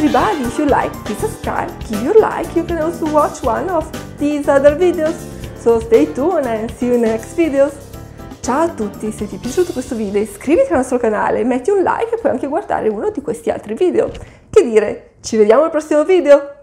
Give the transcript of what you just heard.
everybody, if you like, please subscribe, give your like. You can also watch one of these other videos. So stay tuned and see you in the next videos. Ciao a tutti, se ti è piaciuto questo video iscriviti al nostro canale, metti un like e puoi anche guardare uno di questi altri video. Che dire, ci vediamo al prossimo video!